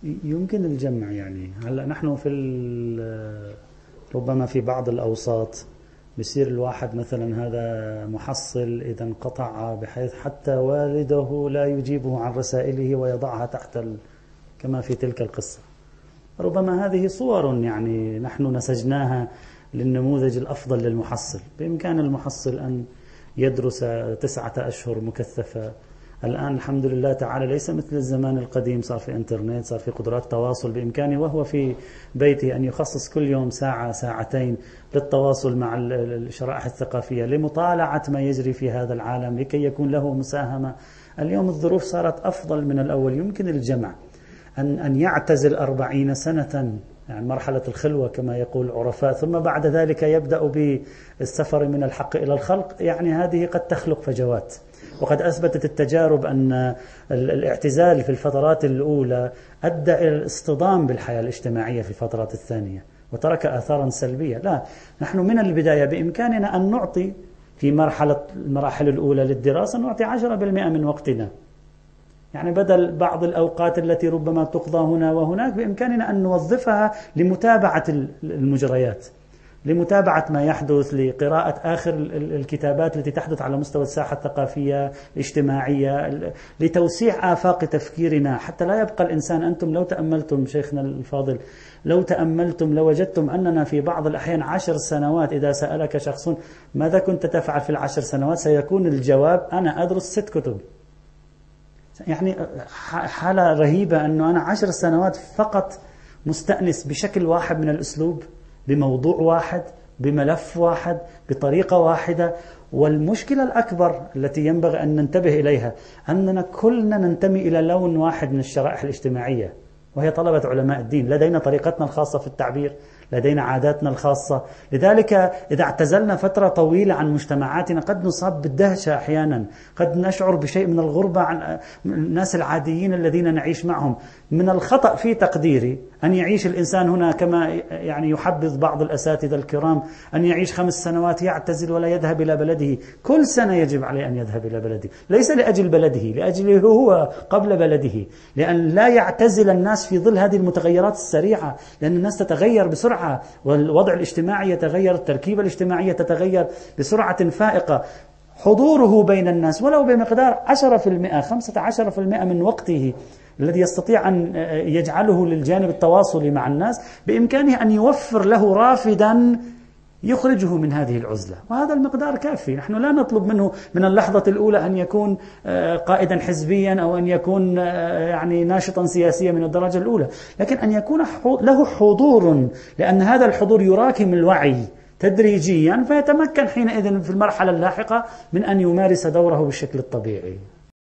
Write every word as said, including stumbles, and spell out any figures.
يمكن الجمع. يعني هلا نحن في ربما في بعض الأوساط بصير الواحد مثلا هذا محصل إذا انقطع بحيث حتى والده لا يجيبه عن رسائله ويضعها تحت ال... كما في تلك القصة. ربما هذه صور يعني نحن نسجناها للنموذج الأفضل للمحصل. بإمكان المحصل أن يدرس تسعة أشهر مكثفة. الآن الحمد لله تعالى ليس مثل الزمان القديم، صار في انترنت، صار في قدرات تواصل. بإمكانه وهو في بيته أن يخصص كل يوم ساعة ساعتين للتواصل مع الشرائح الثقافية، لمطالعة ما يجري في هذا العالم، لكي يكون له مساهمة. اليوم الظروف صارت أفضل من الأول. يمكن الجمع أن أن يعتزل أربعين سنة، يعني مرحلة الخلوة كما يقول العرفاء، ثم بعد ذلك يبدأ بالسفر من الحق إلى الخلق. يعني هذه قد تخلق فجوات، وقد أثبتت التجارب أن الاعتزال في الفترات الأولى أدى إلى الاصطدام بالحياة الاجتماعية في الفترات الثانية وترك آثارا سلبية. لا، نحن من البداية بإمكاننا أن نعطي في مرحلة المراحل الأولى للدراسة نعطي عشرة بالمئة من وقتنا. يعني بدل بعض الأوقات التي ربما تقضى هنا وهناك بإمكاننا أن نوظفها لمتابعة المجريات، لمتابعة ما يحدث، لقراءة آخر الكتابات التي تحدث على مستوى الساحة الثقافية الاجتماعية، لتوسيع آفاق تفكيرنا حتى لا يبقى الإنسان. أنتم لو تأملتم شيخنا الفاضل، لو تأملتم لوجدتم أننا في بعض الأحيان عشر سنوات إذا سألك شخص ماذا كنت تفعل في العشر سنوات سيكون الجواب أنا أدرس ست كتب. يعني حالة رهيبة أنه أنا عشر سنوات فقط مستأنس بشكل واحد من الأسلوب، بموضوع واحد، بملف واحد، بطريقة واحدة. والمشكلة الأكبر التي ينبغي أن ننتبه إليها أننا كلنا ننتمي إلى لون واحد من الشرائح الاجتماعية، وهي طلبة علماء الدين. لدينا طريقتنا الخاصة في التعبير، لدينا عاداتنا الخاصة. لذلك إذا اعتزلنا فترة طويلة عن مجتمعاتنا قد نصاب بالدهشة أحيانا، قد نشعر بشيء من الغربة عن الناس العاديين الذين نعيش معهم. من الخطأ في تقديري أن يعيش الإنسان هنا كما يعني يحبذ بعض الأساتذة الكرام، أن يعيش خمس سنوات يعتزل ولا يذهب إلى بلده. كل سنة يجب عليه أن يذهب إلى بلده، ليس لأجل بلده، لأجله هو قبل بلده، لأن لا يعتزل الناس في ظل هذه المتغيرات السريعة، لأن الناس تتغير بسرعة، والوضع الاجتماعي يتغير، التركيبة الاجتماعية تتغير بسرعة فائقة. حضوره بين الناس ولو بمقدار عشرة في المئة خمسة عشر في المئة من وقته الذي يستطيع أن يجعله للجانب التواصلي مع الناس، بإمكانه أن يوفر له رافدا يخرجه من هذه العزلة، وهذا المقدار كافي. نحن لا نطلب منه من اللحظة الأولى أن يكون قائدا حزبيا أو أن يكون يعني ناشطا سياسيا من الدرجة الأولى، لكن أن يكون له حضور، لأن هذا الحضور يراكم الوعي تدريجيا، فيتمكن حينئذ في المرحلة اللاحقة من أن يمارس دوره بالشكل الطبيعي.